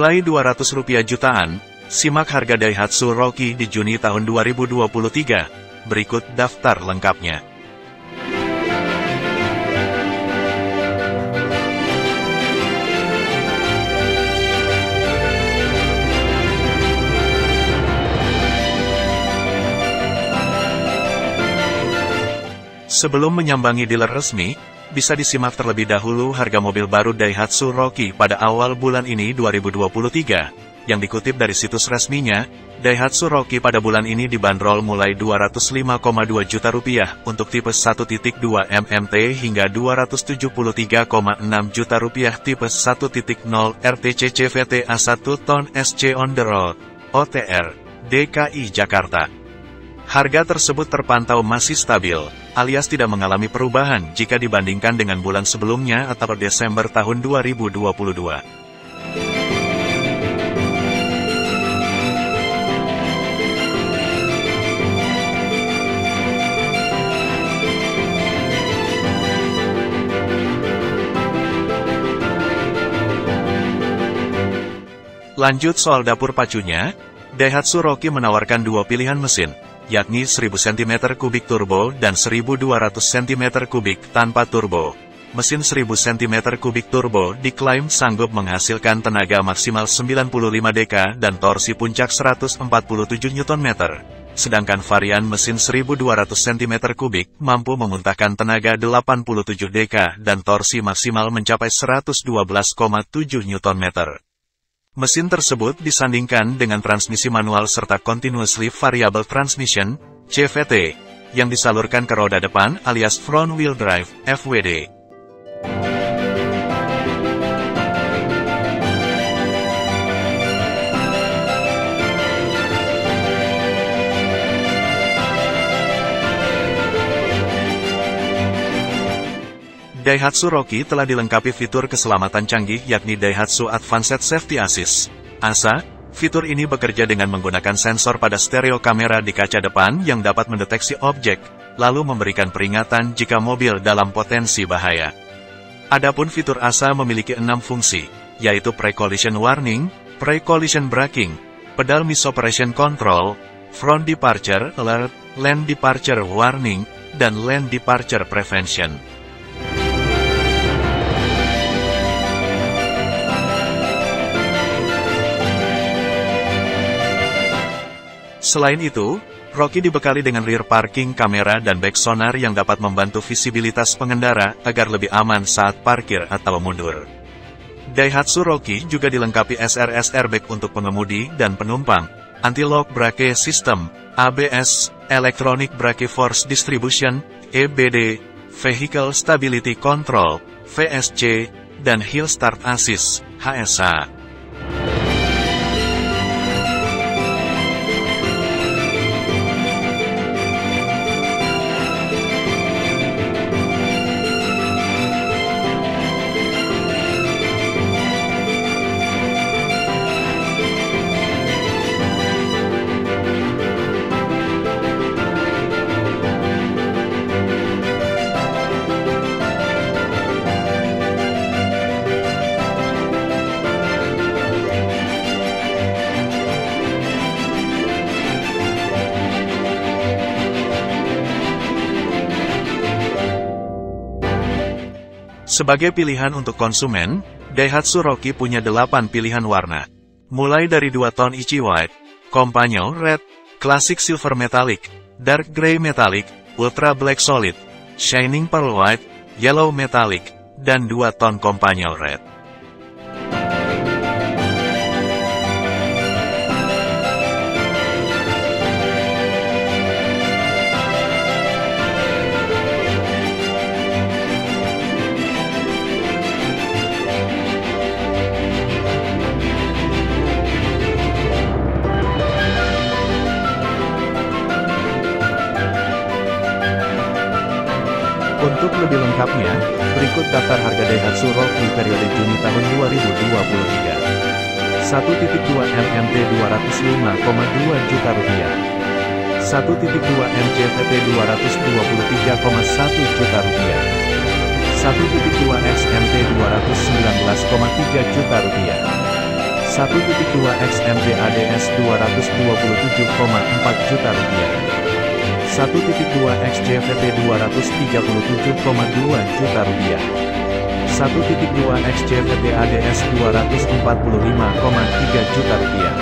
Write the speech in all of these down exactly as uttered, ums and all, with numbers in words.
Mulai dua ratus rupiah jutaan, simak harga Daihatsu Rocky di Juni tahun dua ribu dua puluh tiga. Berikut daftar lengkapnya. Sebelum menyambangi dealer resmi, bisa disimak terlebih dahulu harga mobil baru Daihatsu Rocky pada awal bulan ini dua ribu dua puluh tiga. Yang dikutip dari situs resminya, Daihatsu Rocky pada bulan ini dibanderol mulai dua ratus lima koma dua juta rupiah untuk tipe satu koma dua M M T hingga dua ratus tujuh puluh tiga koma enam juta rupiah tipe satu koma nol R T C C V T A satu ton S C on the road, O T R, D K I Jakarta. Harga tersebut terpantau masih stabil, alias tidak mengalami perubahan jika dibandingkan dengan bulan sebelumnya atau Desember tahun dua ribu dua puluh dua. Lanjut soal dapur pacunya, Daihatsu Rocky menawarkan dua pilihan mesin, yakni seribu sentimeter kubik turbo dan seribu dua ratus sentimeter kubik tanpa turbo. Mesin seribu sentimeter kubik turbo diklaim sanggup menghasilkan tenaga maksimal sembilan puluh lima deka dan torsi puncak seratus empat puluh tujuh newton meter. Sedangkan varian mesin seribu dua ratus sentimeter kubik mampu memuntahkan tenaga delapan puluh tujuh deka dan torsi maksimal mencapai seratus dua belas koma tujuh newton meter. Mesin tersebut disandingkan dengan transmisi manual serta Continuously Variable Transmission, C V T, yang disalurkan ke roda depan alias Front Wheel Drive, F W D. Daihatsu Rocky telah dilengkapi fitur keselamatan canggih yakni Daihatsu Advanced Safety Assist, A S A. Fitur ini bekerja dengan menggunakan sensor pada stereo kamera di kaca depan yang dapat mendeteksi objek, lalu memberikan peringatan jika mobil dalam potensi bahaya. Adapun fitur A S A memiliki enam fungsi, yaitu Pre-Collision Warning, Pre-Collision Braking, Pedal Misoperation Control, Front Departure Alert, Lane Departure Warning, dan Lane Departure Prevention. Selain itu, Rocky dibekali dengan rear parking kamera dan back sonar yang dapat membantu visibilitas pengendara agar lebih aman saat parkir atau mundur. Daihatsu Rocky juga dilengkapi S R S airbag untuk pengemudi dan penumpang, anti-lock brake system, A B S, electronic brake force distribution, E B D, vehicle stability control, V S C, dan hill start assist, H S A. Sebagai pilihan untuk konsumen, Daihatsu Rocky punya delapan pilihan warna. Mulai dari dua ton Ichi White, Companion Red, Classic Silver Metallic, Dark Grey Metallic, Ultra Black Solid, Shining Pearl White, Yellow Metallic, dan dua ton Companion Red. Untuk lebih lengkapnya, berikut daftar harga Daihatsu Rocky periode Juni tahun dua ribu dua puluh tiga. satu koma dua M M T dua ratus lima koma dua juta rupiah. satu koma dua M C V T dua ratus dua puluh tiga koma satu juta rupiah. satu koma dua X M T dua ratus sembilan belas koma tiga juta rupiah. satu titik dua X M T A D S dua ratus dua puluh tujuh koma empat juta rupiah. satu titik dua X J V T dua ratus tiga puluh tujuh koma dua juta rupiah. satu titik dua X J V T A D S dua ratus empat puluh lima koma tiga juta rupiah.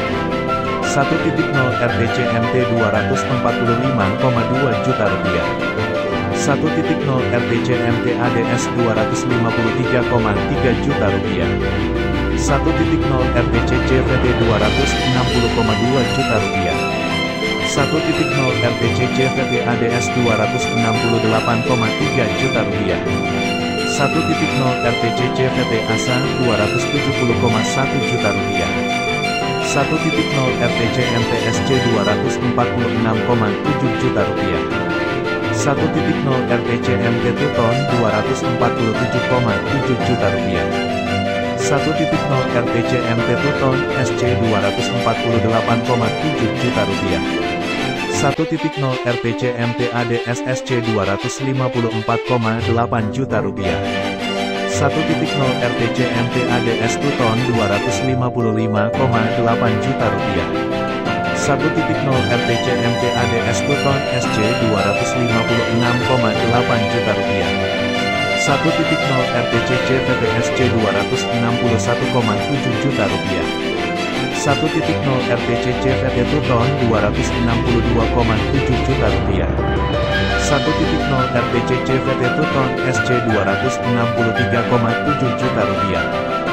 satu titik nol R T C M T dua ratus empat puluh lima koma dua juta rupiah. satu titik nol R T C M T A D S dua ratus lima puluh tiga koma tiga juta rupiah. satu titik nol R T C J V T dua ratus enam puluh koma dua juta rupiah. satu titik nol R T C J V T A D S dua ratus enam puluh delapan koma tiga juta rupiah. satu titik nol R T C J V T A S A dua ratus tujuh puluh koma satu juta rupiah. satu titik nol R T C M T S J dua ratus empat puluh enam koma tujuh juta rupiah. satu titik nol R T C M T Tuton dua ratus empat puluh tujuh koma tujuh juta rupiah. satu titik nol R T C M T Tuton S C dua ratus empat puluh delapan koma tujuh juta rupiah. satu titik nol R T C M T A D S S C dua ratus lima puluh empat koma delapan juta rupiah. satu titik nol R T C M T A D S Tuton dua ratus lima puluh lima koma delapan juta rupiah. satu titik nol R T C M T A D S Tuton S C dua ratus lima puluh enam koma delapan juta rupiah. satu titik nol R T C J V T S C dua ratus enam puluh satu koma tujuh juta rupiah. satu titik nol R T C J V T Tuton dua ratus enam puluh dua koma tujuh juta rupiah. satu titik nol R T C J V T Tuton S C dua ratus enam puluh tiga koma tujuh juta rupiah.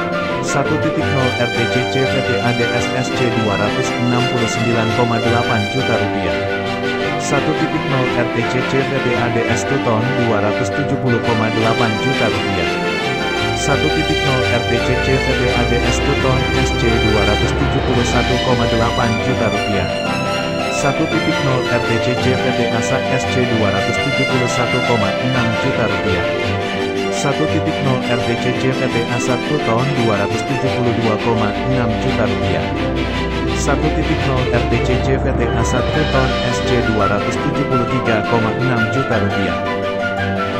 satu titik nol R T C J V T A D S S C dua ratus enam puluh sembilan koma delapan juta rupiah. satu titik nol R T C J V T A D S Tuton dua ratus tujuh puluh koma delapan juta rupiah. satu titik nol R T C J V T A D S Tuton S C dua ratus tujuh puluh satu koma delapan juta rupiah. satu titik nol R T C J V T A S A S C dua ratus tujuh puluh satu koma enam juta rupiah. satu titik nol R T C J V T A S A Tuton dua ratus tujuh puluh dua koma enam juta rupiah. satu titik nol R T C J V T A S A Tuton S C dua ratus tujuh puluh tiga koma enam juta rupiah.